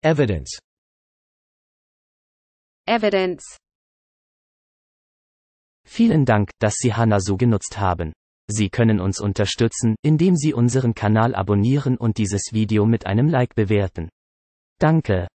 Evidence. Evidence. Vielen Dank, dass Sie Hanasu genutzt haben. Sie können uns unterstützen, indem Sie unseren Kanal abonnieren und dieses Video mit einem Like bewerten. Danke.